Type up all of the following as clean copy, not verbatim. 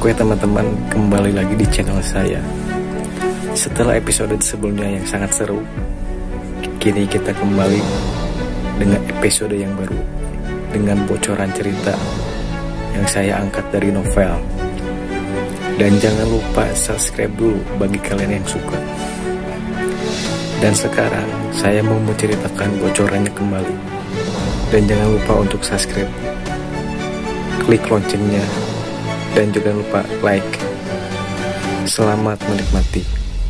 Oke teman-teman, kembali lagi di channel saya. Setelah episode sebelumnya yang sangat seru, kini kita kembali dengan episode yang baru, dengan bocoran cerita yang saya angkat dari novel. Dan jangan lupa subscribe dulu bagi kalian yang suka. Dan sekarang saya mau menceritakan bocorannya kembali. Dan jangan lupa untuk subscribe, klik loncengnya, dan jangan lupa like. Selamat menikmati.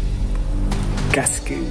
Gaskeun.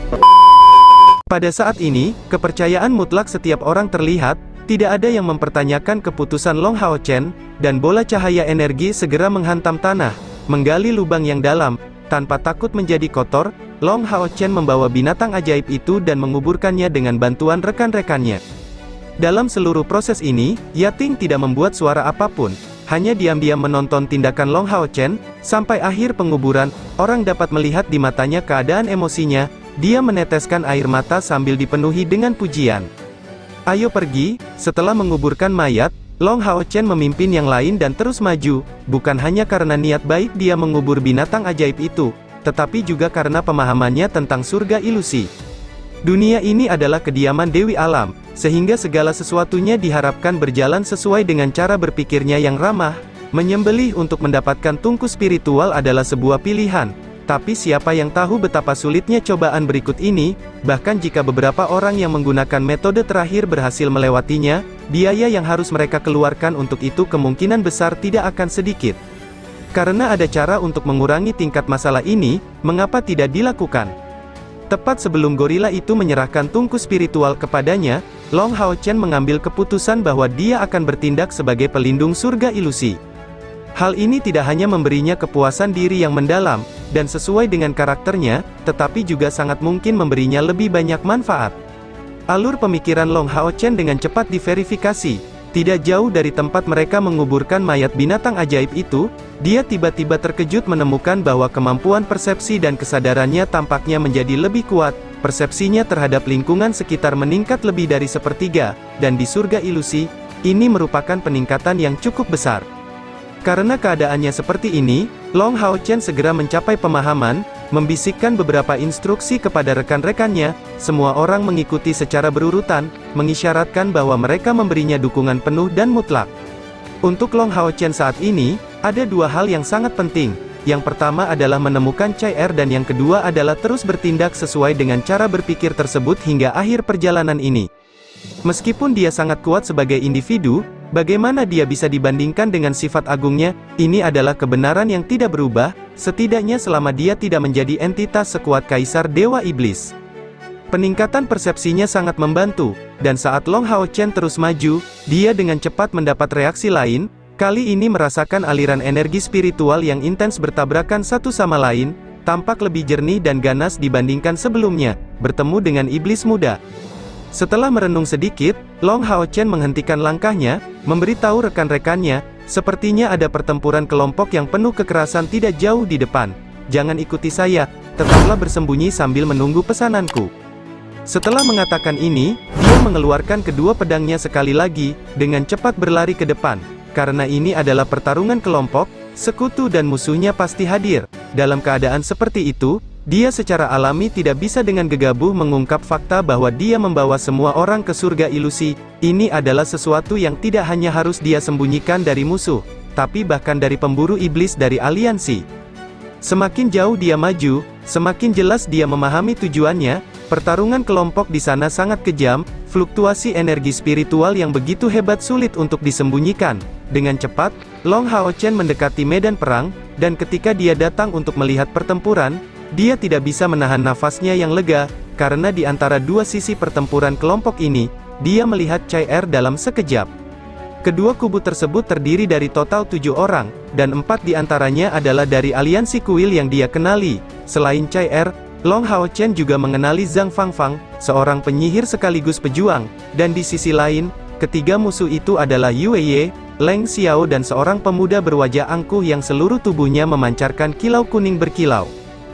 Pada saat ini, kepercayaan mutlak setiap orang terlihat, tidak ada yang mempertanyakan keputusan Long Hao Chen, dan bola cahaya energi segera menghantam tanah, menggali lubang yang dalam. Tanpa takut menjadi kotor, Long Hao Chen membawa binatang ajaib itu dan menguburkannya dengan bantuan rekan-rekannya. Dalam seluruh proses ini, Yating tidak membuat suara apapun, hanya diam-diam menonton tindakan Long Hao Chen, sampai akhir penguburan. Orang dapat melihat di matanya keadaan emosinya, dia meneteskan air mata sambil dipenuhi dengan pujian. Ayo pergi. Setelah menguburkan mayat, Long Hao Chen memimpin yang lain dan terus maju, bukan hanya karena niat baik dia mengubur binatang ajaib itu, tetapi juga karena pemahamannya tentang surga ilusi. Dunia ini adalah kediaman Dewi Alam, sehingga segala sesuatunya diharapkan berjalan sesuai dengan cara berpikirnya yang ramah. Menyembelih untuk mendapatkan tungku spiritual adalah sebuah pilihan, tapi siapa yang tahu betapa sulitnya cobaan berikut ini. Bahkan jika beberapa orang yang menggunakan metode terakhir berhasil melewatinya, biaya yang harus mereka keluarkan untuk itu kemungkinan besar tidak akan sedikit. Karena ada cara untuk mengurangi tingkat masalah ini, mengapa tidak dilakukan? Tepat sebelum gorila itu menyerahkan tungku spiritual kepadanya, Long Hao Chen mengambil keputusan bahwa dia akan bertindak sebagai pelindung surga ilusi. Hal ini tidak hanya memberinya kepuasan diri yang mendalam, dan sesuai dengan karakternya, tetapi juga sangat mungkin memberinya lebih banyak manfaat. Alur pemikiran Long Hao Chen dengan cepat diverifikasi. Tidak jauh dari tempat mereka menguburkan mayat binatang ajaib itu, dia tiba-tiba terkejut menemukan bahwa kemampuan persepsi dan kesadarannya tampaknya menjadi lebih kuat. Persepsinya terhadap lingkungan sekitar meningkat lebih dari sepertiga, dan di surga ilusi, ini merupakan peningkatan yang cukup besar. Karena keadaannya seperti ini, Long Hao Chen segera mencapai pemahaman, membisikkan beberapa instruksi kepada rekan-rekannya. Semua orang mengikuti secara berurutan, mengisyaratkan bahwa mereka memberinya dukungan penuh dan mutlak. Untuk Long Hao Chen saat ini, ada dua hal yang sangat penting. Yang pertama adalah menemukan Chai Er dan yang kedua adalah terus bertindak sesuai dengan cara berpikir tersebut hingga akhir perjalanan ini. Meskipun dia sangat kuat sebagai individu, bagaimana dia bisa dibandingkan dengan sifat agungnya? Ini adalah kebenaran yang tidak berubah, setidaknya selama dia tidak menjadi entitas sekuat Kaisar Dewa Iblis. Peningkatan persepsinya sangat membantu, dan saat Long Hao Chen terus maju, dia dengan cepat mendapat reaksi lain. Kali ini merasakan aliran energi spiritual yang intens bertabrakan satu sama lain, tampak lebih jernih dan ganas dibandingkan sebelumnya, bertemu dengan iblis muda. Setelah merenung sedikit, Long Hao Chen menghentikan langkahnya, memberitahu rekan-rekannya, sepertinya ada pertempuran kelompok yang penuh kekerasan tidak jauh di depan. Jangan ikuti saya, tetaplah bersembunyi sambil menunggu pesananku. Setelah mengatakan ini, dia mengeluarkan kedua pedangnya sekali lagi, dengan cepat berlari ke depan. Karena ini adalah pertarungan kelompok, sekutu dan musuhnya pasti hadir. Dalam keadaan seperti itu, dia secara alami tidak bisa dengan gegabah mengungkap fakta bahwa dia membawa semua orang ke surga ilusi. Ini adalah sesuatu yang tidak hanya harus dia sembunyikan dari musuh, tapi bahkan dari pemburu iblis dari aliansi. Semakin jauh dia maju, semakin jelas dia memahami tujuannya. Pertarungan kelompok di sana sangat kejam, fluktuasi energi spiritual yang begitu hebat sulit untuk disembunyikan. Dengan cepat, Long Hao Chen mendekati medan perang, dan ketika dia datang untuk melihat pertempuran, dia tidak bisa menahan nafasnya yang lega, karena di antara dua sisi pertempuran kelompok ini, dia melihat Chai Er dalam sekejap. Kedua kubu tersebut terdiri dari total 7 orang, dan 4 diantaranya adalah dari aliansi kuil yang dia kenali. Selain Chai Er, Long Hao Chen juga mengenali Zhang Fangfang, seorang penyihir sekaligus pejuang, dan di sisi lain, ketiga musuh itu adalah Yue Ye, Leng Xiao dan seorang pemuda berwajah angkuh yang seluruh tubuhnya memancarkan kilau kuning berkilau.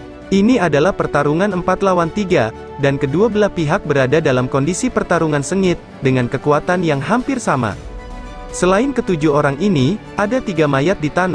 Ini adalah pertarungan 4 lawan 3, dan kedua belah pihak berada dalam kondisi pertarungan sengit, dengan kekuatan yang hampir sama. Selain ketujuh orang ini, ada 3 mayat di tanah,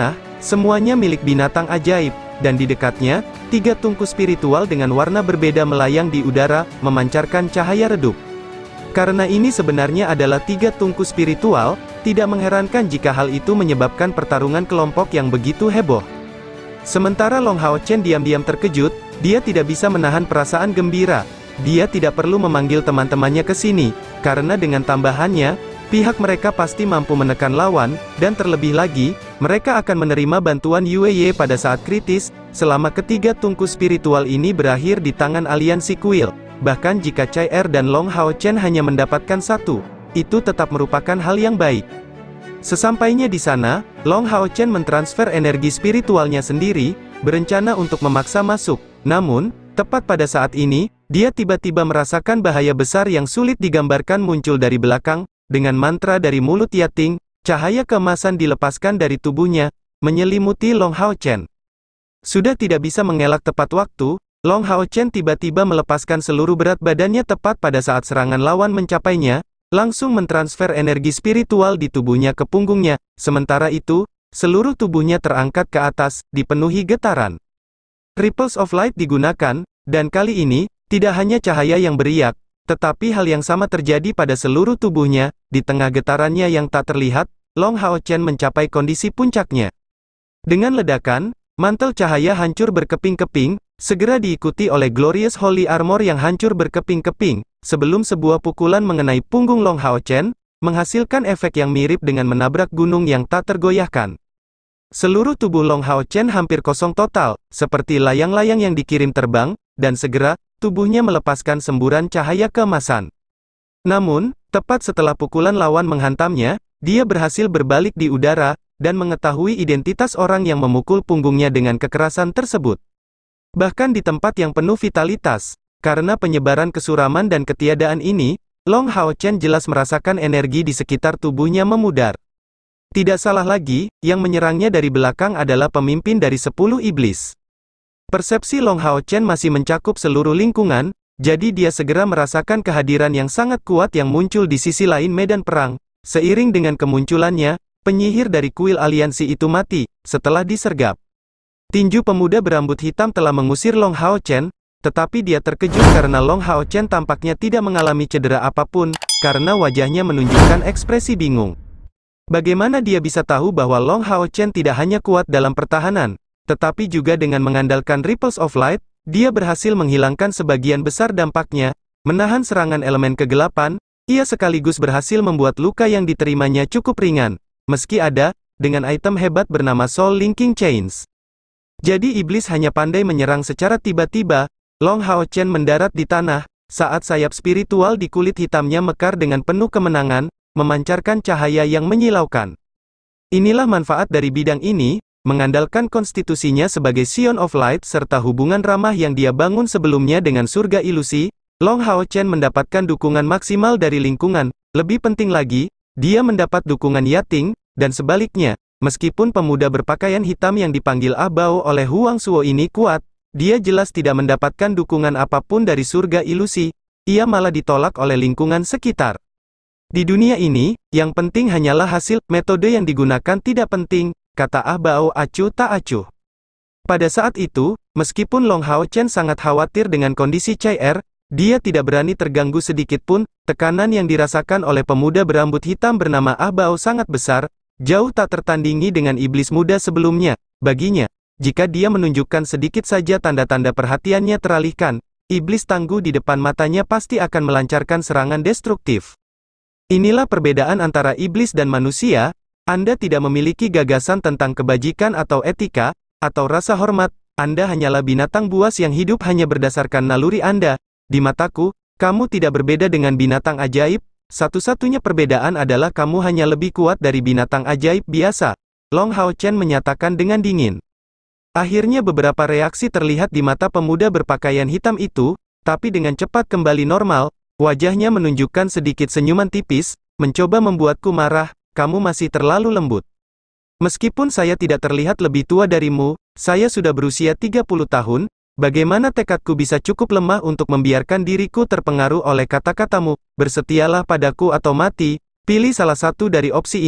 Semuanya milik binatang ajaib, dan di dekatnya, 3 tungku spiritual dengan warna berbeda melayang di udara, memancarkan cahaya redup. Karena ini sebenarnya adalah 3 tungku spiritual, tidak mengherankan jika hal itu menyebabkan pertarungan kelompok yang begitu heboh. Sementara Long Hao Chen diam-diam terkejut, dia tidak bisa menahan perasaan gembira. Dia tidak perlu memanggil teman-temannya ke sini, karena dengan tambahannya, pihak mereka pasti mampu menekan lawan, dan terlebih lagi, mereka akan menerima bantuan Yueye pada saat kritis, selama ketiga tungku spiritual ini berakhir di tangan aliansi kuil. Bahkan jika Chai Er dan Long Hao Chen hanya mendapatkan 1, itu tetap merupakan hal yang baik. Sesampainya di sana, Long Hao Chen mentransfer energi spiritualnya sendiri, berencana untuk memaksa masuk. Namun, tepat pada saat ini, dia tiba-tiba merasakan bahaya besar yang sulit digambarkan muncul dari belakang. Dengan mantra dari mulut Yating, cahaya keemasan dilepaskan dari tubuhnya, menyelimuti Long Hao Chen. Sudah tidak bisa mengelak tepat waktu, Long Hao Chen tiba-tiba melepaskan seluruh berat badannya tepat pada saat serangan lawan mencapainya, langsung mentransfer energi spiritual di tubuhnya ke punggungnya. Sementara itu, seluruh tubuhnya terangkat ke atas, dipenuhi getaran. Ripples of Light digunakan, dan kali ini, tidak hanya cahaya yang beriak, tetapi hal yang sama terjadi pada seluruh tubuhnya. Di tengah getarannya yang tak terlihat, Long Hao Chen mencapai kondisi puncaknya. Dengan ledakan, mantel cahaya hancur berkeping-keping, segera diikuti oleh Glorious Holy Armor yang hancur berkeping-keping, sebelum sebuah pukulan mengenai punggung Long Hao Chen, menghasilkan efek yang mirip dengan menabrak gunung yang tak tergoyahkan. Seluruh tubuh Long Hao Chen hampir kosong total, seperti layang-layang yang dikirim terbang, dan segera, tubuhnya melepaskan semburan cahaya keemasan. Namun, tepat setelah pukulan lawan menghantamnya, dia berhasil berbalik di udara, dan mengetahui identitas orang yang memukul punggungnya dengan kekerasan tersebut. Bahkan di tempat yang penuh vitalitas, karena penyebaran kesuraman dan ketiadaan ini, Long Hao Chen jelas merasakan energi di sekitar tubuhnya memudar. Tidak salah lagi, yang menyerangnya dari belakang adalah pemimpin dari 10 iblis. Persepsi Long Hao Chen masih mencakup seluruh lingkungan, jadi dia segera merasakan kehadiran yang sangat kuat yang muncul di sisi lain medan perang. Seiring dengan kemunculannya, penyihir dari kuil aliansi itu mati, setelah disergap. Tinju pemuda berambut hitam telah mengusir Long Hao Chen, tetapi dia terkejut karena Long Hao Chen tampaknya tidak mengalami cedera apapun, karena wajahnya menunjukkan ekspresi bingung. Bagaimana dia bisa tahu bahwa Long Hao Chen tidak hanya kuat dalam pertahanan, tetapi juga dengan mengandalkan Ripples of Light, dia berhasil menghilangkan sebagian besar dampaknya, menahan serangan elemen kegelapan, ia sekaligus berhasil membuat luka yang diterimanya cukup ringan, meski ada, dengan item hebat bernama Soul Linking Chains. Jadi iblis hanya pandai menyerang secara tiba-tiba. Long Hao Chen mendarat di tanah, saat sayap spiritual di kulit hitamnya mekar dengan penuh kemenangan, memancarkan cahaya yang menyilaukan. Inilah manfaat dari bidang ini, mengandalkan konstitusinya sebagai Scion of Light serta hubungan ramah yang dia bangun sebelumnya dengan surga ilusi, Long Hao Chen mendapatkan dukungan maksimal dari lingkungan. Lebih penting lagi, dia mendapat dukungan Yating, dan sebaliknya, meskipun pemuda berpakaian hitam yang dipanggil Ah Bao oleh Huang Suo ini kuat, dia jelas tidak mendapatkan dukungan apapun dari surga ilusi, ia malah ditolak oleh lingkungan sekitar. Di dunia ini, yang penting hanyalah hasil, metode yang digunakan tidak penting, kata Ah Bao acuh tak acuh. Pada saat itu, meskipun Long Hao Chen sangat khawatir dengan kondisi Chai Er, dia tidak berani terganggu sedikit pun. Tekanan yang dirasakan oleh pemuda berambut hitam bernama Ah Bao sangat besar, jauh tak tertandingi dengan iblis muda sebelumnya. Baginya, jika dia menunjukkan sedikit saja tanda-tanda perhatiannya teralihkan, iblis tangguh di depan matanya pasti akan melancarkan serangan destruktif. Inilah perbedaan antara iblis dan manusia. Anda tidak memiliki gagasan tentang kebajikan atau etika, atau rasa hormat. Anda hanyalah binatang buas yang hidup hanya berdasarkan naluri Anda. Di mataku, kamu tidak berbeda dengan binatang ajaib. Satu-satunya perbedaan adalah kamu hanya lebih kuat dari binatang ajaib biasa. Long Hao Chen menyatakan dengan dingin. Akhirnya beberapa reaksi terlihat di mata pemuda berpakaian hitam itu, tapi dengan cepat kembali normal. Wajahnya menunjukkan sedikit senyuman tipis, mencoba membuatku marah. Kamu masih terlalu lembut. Meskipun saya tidak terlihat lebih tua darimu, saya sudah berusia 30 tahun, bagaimana tekadku bisa cukup lemah untuk membiarkan diriku terpengaruh oleh kata-katamu, bersetialah padaku atau mati, pilih salah satu dari opsi ini.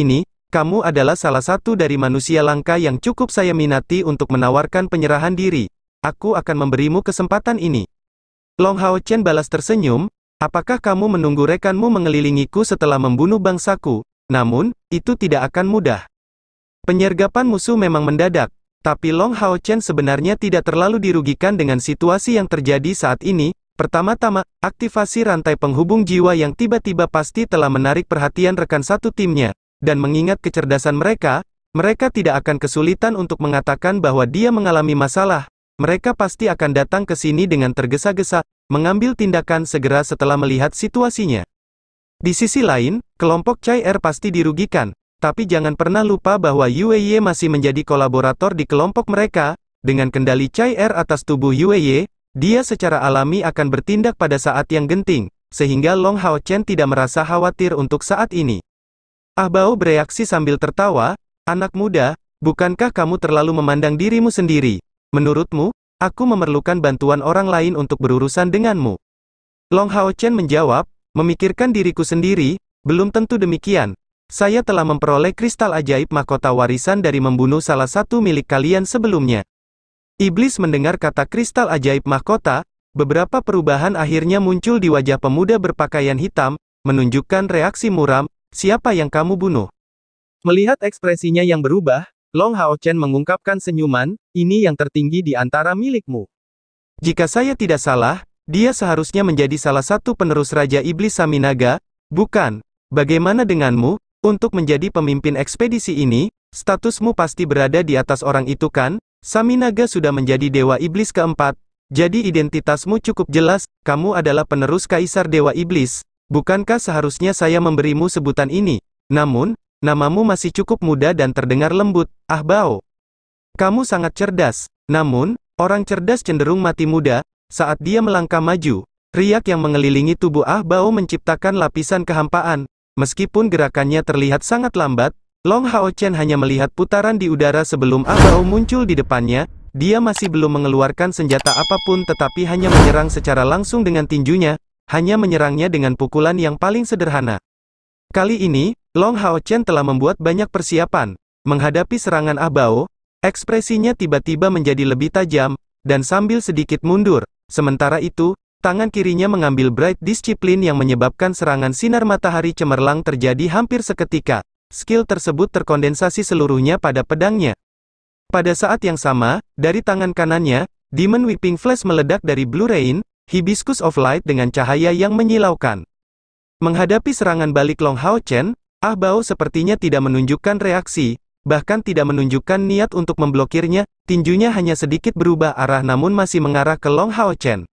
kamu adalah salah satu dari manusia langka yang cukup saya minati untuk menawarkan penyerahan diri. Aku akan memberimu kesempatan ini. Long Hao Chen balas tersenyum, apakah kamu menunggu rekanmu mengelilingiku setelah membunuh bangsaku? Namun, itu tidak akan mudah. Penyergapan musuh memang mendadak, tapi Long Hao Chen sebenarnya tidak terlalu dirugikan dengan situasi yang terjadi saat ini. Pertama-tama, aktivasi rantai penghubung jiwa yang tiba-tiba pasti telah menarik perhatian rekan satu timnya. Dan mengingat kecerdasan mereka, mereka tidak akan kesulitan untuk mengatakan bahwa dia mengalami masalah. Mereka pasti akan datang ke sini dengan tergesa-gesa, mengambil tindakan segera setelah melihat situasinya. Di sisi lain, kelompok Chai Er pasti dirugikan, tapi jangan pernah lupa bahwa Yue Ye masih menjadi kolaborator di kelompok mereka. Dengan kendali Chai Er atas tubuh Yue Ye, dia secara alami akan bertindak pada saat yang genting, sehingga Long Hao Chen tidak merasa khawatir untuk saat ini. Ah Bao bereaksi sambil tertawa, anak muda, bukankah kamu terlalu memandang dirimu sendiri? Menurutmu, aku memerlukan bantuan orang lain untuk berurusan denganmu. Long Hao Chen menjawab, memikirkan diriku sendiri, belum tentu demikian. Saya telah memperoleh kristal ajaib mahkota warisan dari membunuh salah satu milik kalian sebelumnya. Iblis mendengar kata kristal ajaib mahkota, beberapa perubahan akhirnya muncul di wajah pemuda berpakaian hitam, menunjukkan reaksi muram. Siapa yang kamu bunuh? Melihat ekspresinya yang berubah, Long Hao Chen mengungkapkan senyuman, ini yang tertinggi di antara milikmu. Jika saya tidak salah, dia seharusnya menjadi salah satu penerus Raja Iblis Saminaga, bukan? Bagaimana denganmu? Untuk menjadi pemimpin ekspedisi ini, statusmu pasti berada di atas orang itu kan? Saminaga sudah menjadi Dewa Iblis keempat, jadi identitasmu cukup jelas, kamu adalah penerus Kaisar Dewa Iblis. Bukankah seharusnya saya memberimu sebutan ini? Namun, namamu masih cukup muda dan terdengar lembut, Ah Bao. Kamu sangat cerdas. Namun, orang cerdas cenderung mati muda. Saat dia melangkah maju, riak yang mengelilingi tubuh Ah Bao menciptakan lapisan kehampaan. Meskipun gerakannya terlihat sangat lambat, Long Hao Chen hanya melihat putaran di udara sebelum Ah Bao muncul di depannya. Dia masih belum mengeluarkan senjata apapun tetapi hanya menyerang secara langsung dengan tinjunya. Hanya menyerangnya dengan pukulan yang paling sederhana. Kali ini, Long Hao Chen telah membuat banyak persiapan. Menghadapi serangan Ah Bao, ekspresinya tiba-tiba menjadi lebih tajam, dan sambil sedikit mundur. Sementara itu, tangan kirinya mengambil Bright Discipline yang menyebabkan serangan sinar matahari cemerlang terjadi hampir seketika. Skill tersebut terkondensasi seluruhnya pada pedangnya. Pada saat yang sama, dari tangan kanannya, Demon Whipping Flash meledak dari Blue Rain, Hibiscus of Light dengan cahaya yang menyilaukan. Menghadapi serangan balik Long Hao Chen, Ah Bao sepertinya tidak menunjukkan reaksi, bahkan tidak menunjukkan niat untuk memblokirnya, tinjunya hanya sedikit berubah arah namun masih mengarah ke Long Hao Chen.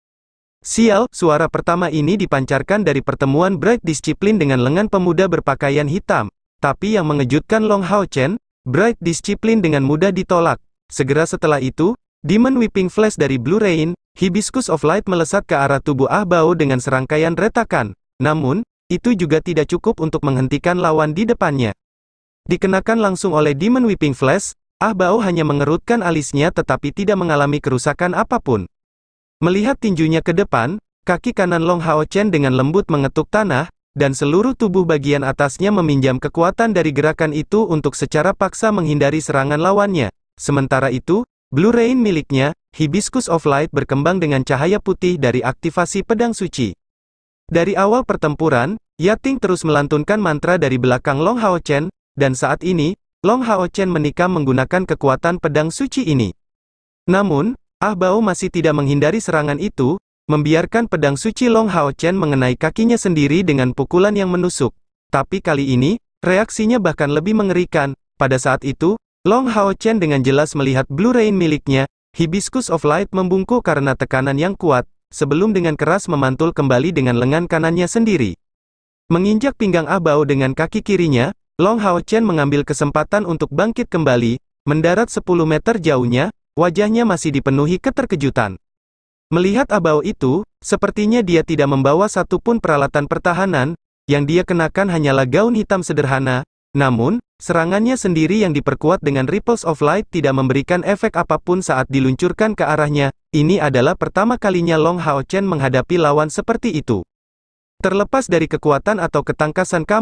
Sial, suara pertama ini dipancarkan dari pertemuan Bright Discipline dengan lengan pemuda berpakaian hitam. Tapi yang mengejutkan Long Hao Chen, Bright Discipline dengan mudah ditolak. Segera setelah itu, Demon Whipping Flash dari Blue Rain, Hibiscus of Light melesat ke arah tubuh Ah Bao dengan serangkaian retakan. Namun, itu juga tidak cukup untuk menghentikan lawan di depannya. Dikenakan langsung oleh Demon Whipping Flash, Ah Bao hanya mengerutkan alisnya tetapi tidak mengalami kerusakan apapun. Melihat tinjunya ke depan, kaki kanan Long Hao Chen dengan lembut mengetuk tanah, dan seluruh tubuh bagian atasnya meminjam kekuatan dari gerakan itu untuk secara paksa menghindari serangan lawannya. Sementara itu, Blue Rain miliknya, Hibiscus of Light berkembang dengan cahaya putih dari aktivasi pedang suci. Dari awal pertempuran, Yating terus melantunkan mantra dari belakang Long Hao Chen, dan saat ini, Long Hao Chen menikam menggunakan kekuatan pedang suci ini. Namun, Ah Bao masih tidak menghindari serangan itu, membiarkan pedang suci Long Hao Chen mengenai kakinya sendiri dengan pukulan yang menusuk. Tapi kali ini, reaksinya bahkan lebih mengerikan. Pada saat itu, Long Hao Chen dengan jelas melihat Blue Rain miliknya, Hibiscus of Light membungkuk karena tekanan yang kuat, sebelum dengan keras memantul kembali dengan lengan kanannya sendiri. Menginjak pinggang Ah Bao dengan kaki kirinya, Long Hao Chen mengambil kesempatan untuk bangkit kembali, mendarat 10 meter jauhnya, wajahnya masih dipenuhi keterkejutan. Melihat Ah Bao itu, sepertinya dia tidak membawa satupun peralatan pertahanan, yang dia kenakan hanyalah gaun hitam sederhana. Namun, serangannya sendiri yang diperkuat dengan Ripples of Light tidak memberikan efek apapun saat diluncurkan ke arahnya. Ini adalah pertama kalinya Long Hao Chen menghadapi lawan seperti itu. Terlepas dari kekuatan atau ketangkasan kamu,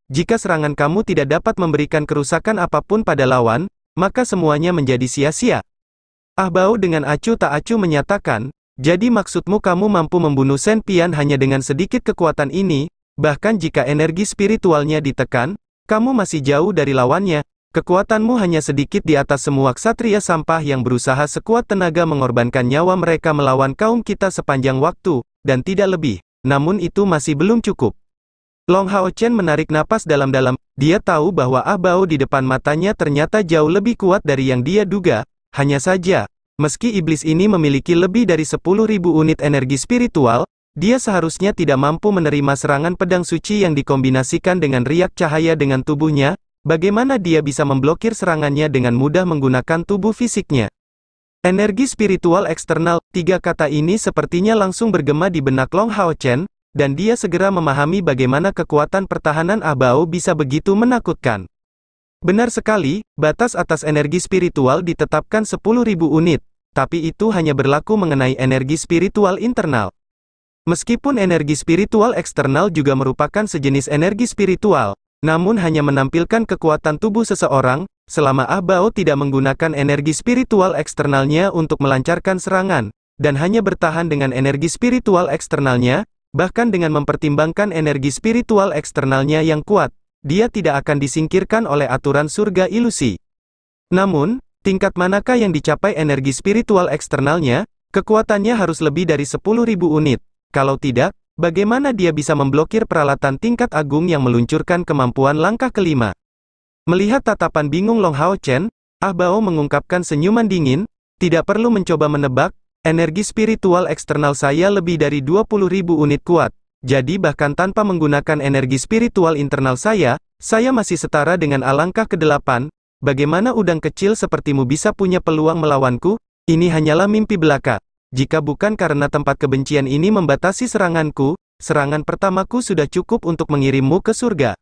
jika serangan kamu tidak dapat memberikan kerusakan apapun pada lawan, maka semuanya menjadi sia-sia. Ah Bao dengan acuh tak acuh menyatakan, jadi maksudmu kamu mampu membunuh Shen Pian hanya dengan sedikit kekuatan ini, bahkan jika energi spiritualnya ditekan, kamu masih jauh dari lawannya, kekuatanmu hanya sedikit di atas semua ksatria sampah yang berusaha sekuat tenaga mengorbankan nyawa mereka melawan kaum kita sepanjang waktu, dan tidak lebih. Namun itu masih belum cukup. Long Hao Chen menarik napas dalam-dalam, dia tahu bahwa Ah Bao di depan matanya ternyata jauh lebih kuat dari yang dia duga, hanya saja, meski iblis ini memiliki lebih dari 10.000 unit energi spiritual, dia seharusnya tidak mampu menerima serangan pedang suci yang dikombinasikan dengan riak cahaya dengan tubuhnya, bagaimana dia bisa memblokir serangannya dengan mudah menggunakan tubuh fisiknya. Energi spiritual eksternal, tiga kata ini sepertinya langsung bergema di benak Long Hao Chen, dan dia segera memahami bagaimana kekuatan pertahanan Ah Bao bisa begitu menakutkan. Benar sekali, batas atas energi spiritual ditetapkan 10.000 unit, tapi itu hanya berlaku mengenai energi spiritual internal. Meskipun energi spiritual eksternal juga merupakan sejenis energi spiritual, namun hanya menampilkan kekuatan tubuh seseorang, selama Ah Bao tidak menggunakan energi spiritual eksternalnya untuk melancarkan serangan, dan hanya bertahan dengan energi spiritual eksternalnya, bahkan dengan mempertimbangkan energi spiritual eksternalnya yang kuat, dia tidak akan disingkirkan oleh aturan surga ilusi. Namun, tingkat manakah yang dicapai energi spiritual eksternalnya, kekuatannya harus lebih dari 10.000 unit. Kalau tidak, bagaimana dia bisa memblokir peralatan tingkat agung yang meluncurkan kemampuan langkah kelima? Melihat tatapan bingung Long Hao Chen, Ah Bao mengungkapkan senyuman dingin, tidak perlu mencoba menebak, energi spiritual eksternal saya lebih dari 20.000 unit kuat, jadi bahkan tanpa menggunakan energi spiritual internal saya masih setara dengan alangkah ke-8, bagaimana udang kecil sepertimu bisa punya peluang melawanku? Ini hanyalah mimpi belaka. Jika bukan karena tempat kebencian ini membatasi seranganku, serangan pertamaku sudah cukup untuk mengirimmu ke surga.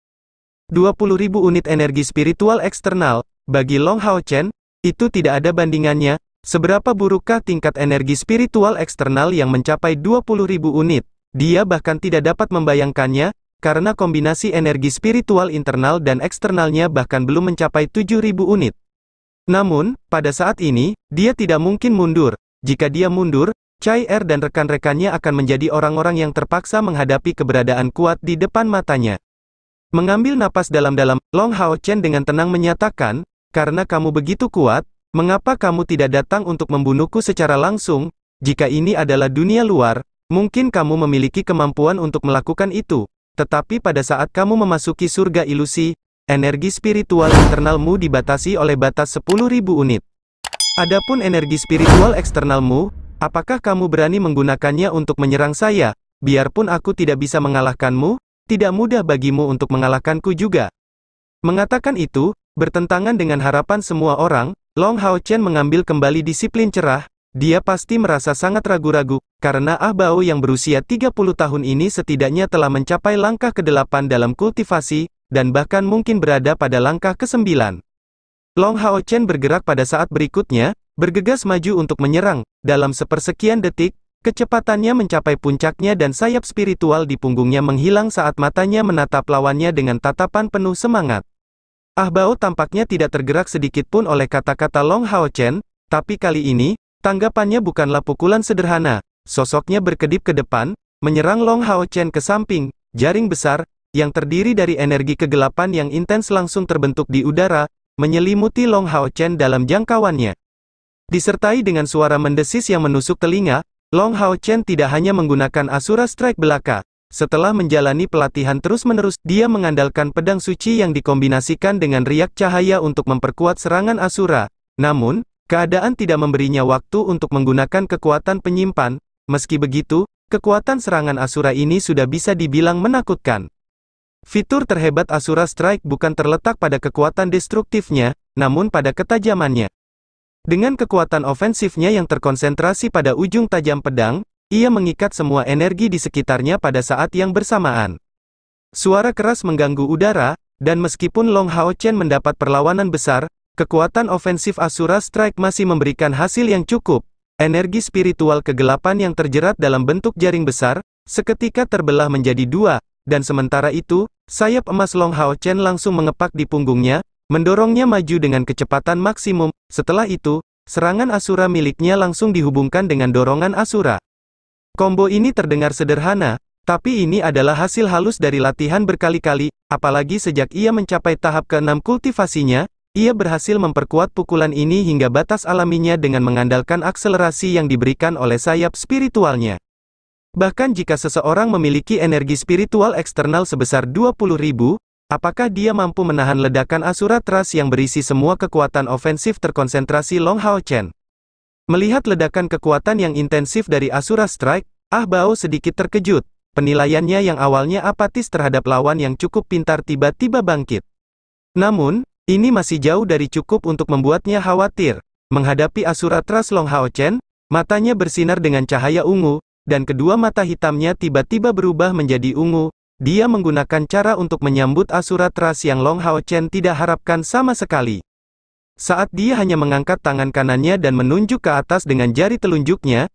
20.000 unit energi spiritual eksternal, bagi Long Hao Chen, itu tidak ada bandingannya. Seberapa burukkah tingkat energi spiritual eksternal yang mencapai 20.000 unit? Dia bahkan tidak dapat membayangkannya, karena kombinasi energi spiritual internal dan eksternalnya bahkan belum mencapai 7.000 unit. Namun, pada saat ini, dia tidak mungkin mundur. Jika dia mundur, Chai Er dan rekan-rekannya akan menjadi orang-orang yang terpaksa menghadapi keberadaan kuat di depan matanya. Mengambil napas dalam-dalam, Long Hao Chen dengan tenang menyatakan, karena kamu begitu kuat, mengapa kamu tidak datang untuk membunuhku secara langsung? Jika ini adalah dunia luar, mungkin kamu memiliki kemampuan untuk melakukan itu. Tetapi pada saat kamu memasuki surga ilusi, energi spiritual internalmu dibatasi oleh batas 10.000 unit. Adapun energi spiritual eksternalmu, apakah kamu berani menggunakannya untuk menyerang saya? Biarpun aku tidak bisa mengalahkanmu, tidak mudah bagimu untuk mengalahkanku juga. Mengatakan itu, bertentangan dengan harapan semua orang, Long Hao Chen mengambil kembali disiplin cerah, dia pasti merasa sangat ragu-ragu, karena Ah Bao yang berusia 30 tahun ini setidaknya telah mencapai langkah ke-8 dalam kultivasi, dan bahkan mungkin berada pada langkah ke-9. Long Hao Chen bergerak pada saat berikutnya, bergegas maju untuk menyerang, dalam sepersekian detik, kecepatannya mencapai puncaknya dan sayap spiritual di punggungnya menghilang saat matanya menatap lawannya dengan tatapan penuh semangat. Ah Bao tampaknya tidak tergerak sedikit pun oleh kata-kata Long Hao Chen, tapi kali ini, tanggapannya bukanlah pukulan sederhana, sosoknya berkedip ke depan, menyerang Long Hao Chen ke samping, jaring besar, yang terdiri dari energi kegelapan yang intens langsung terbentuk di udara, menyelimuti Long Hao Chen dalam jangkauannya. Disertai dengan suara mendesis yang menusuk telinga, Long Hao Chen tidak hanya menggunakan Asura Strike belaka. Setelah menjalani pelatihan terus-menerus, dia mengandalkan pedang suci yang dikombinasikan dengan riak cahaya untuk memperkuat serangan Asura. Namun, keadaan tidak memberinya waktu untuk menggunakan kekuatan penyimpan. Meski begitu, kekuatan serangan Asura ini sudah bisa dibilang menakutkan. Fitur terhebat Asura Strike bukan terletak pada kekuatan destruktifnya, namun pada ketajamannya. Dengan kekuatan ofensifnya yang terkonsentrasi pada ujung tajam pedang, ia mengikat semua energi di sekitarnya pada saat yang bersamaan. Suara keras mengganggu udara, dan meskipun Long Hao Chen mendapat perlawanan besar, kekuatan ofensif Asura Strike masih memberikan hasil yang cukup. Energi spiritual kegelapan yang terjerat dalam bentuk jaring besar, seketika terbelah menjadi dua, dan sementara itu, sayap emas Long Hao Chen langsung mengepak di punggungnya, mendorongnya maju dengan kecepatan maksimum. Setelah itu, serangan Asura miliknya langsung dihubungkan dengan dorongan Asura. Combo ini terdengar sederhana, tapi ini adalah hasil halus dari latihan berkali-kali, apalagi sejak ia mencapai tahap ke-6 kultivasinya, ia berhasil memperkuat pukulan ini hingga batas alaminya dengan mengandalkan akselerasi yang diberikan oleh sayap spiritualnya. Bahkan jika seseorang memiliki energi spiritual eksternal sebesar 20.000, apakah dia mampu menahan ledakan Asura Trust yang berisi semua kekuatan ofensif terkonsentrasi Long Hao Chen? Melihat ledakan kekuatan yang intensif dari Asura Strike, Ah Bao sedikit terkejut. Penilaiannya yang awalnya apatis terhadap lawan yang cukup pintar tiba-tiba bangkit. Namun, ini masih jauh dari cukup untuk membuatnya khawatir. Menghadapi Asura Trust Long Hao Chen, matanya bersinar dengan cahaya ungu, dan kedua mata hitamnya tiba-tiba berubah menjadi ungu. Dia menggunakan cara untuk menyambut Asura Trust yang Long Hao Chen tidak harapkan sama sekali. Saat dia hanya mengangkat tangan kanannya dan menunjuk ke atas dengan jari telunjuknya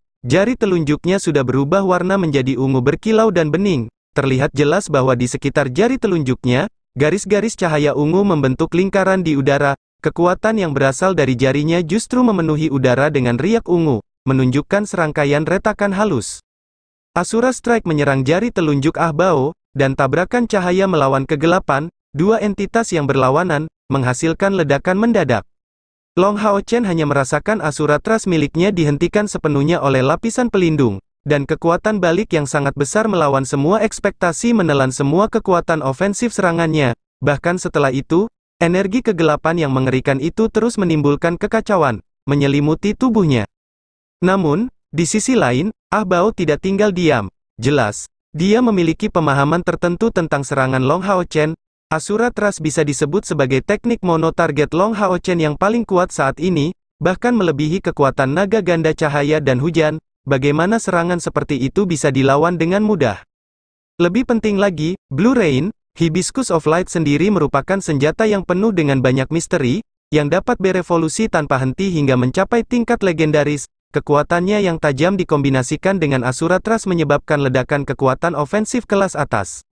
sudah berubah warna menjadi ungu berkilau dan bening. Terlihat jelas bahwa di sekitar jari telunjuknya, garis-garis cahaya ungu membentuk lingkaran di udara. Kekuatan yang berasal dari jarinya justru memenuhi udara dengan riak ungu, menunjukkan serangkaian retakan halus. Asura Strike menyerang jari telunjuk Ah Bao, dan tabrakan cahaya melawan kegelapan, dua entitas yang berlawanan, menghasilkan ledakan mendadak. Long Hao Chen hanya merasakan Asura Trust miliknya dihentikan sepenuhnya oleh lapisan pelindung, dan kekuatan balik yang sangat besar melawan semua ekspektasi menelan semua kekuatan ofensif serangannya. Bahkan setelah itu, energi kegelapan yang mengerikan itu terus menimbulkan kekacauan, menyelimuti tubuhnya. Namun, di sisi lain, Ah Bao tidak tinggal diam. Jelas, dia memiliki pemahaman tertentu tentang serangan Long Hao Chen. Asura Trust bisa disebut sebagai teknik mono-target Long Hao Chen yang paling kuat saat ini, bahkan melebihi kekuatan naga ganda cahaya dan hujan. Bagaimana serangan seperti itu bisa dilawan dengan mudah? Lebih penting lagi, Blue Rain, Hibiscus of Light sendiri merupakan senjata yang penuh dengan banyak misteri, yang dapat berevolusi tanpa henti hingga mencapai tingkat legendaris. Kekuatannya yang tajam dikombinasikan dengan Asura Trust menyebabkan ledakan kekuatan ofensif kelas atas.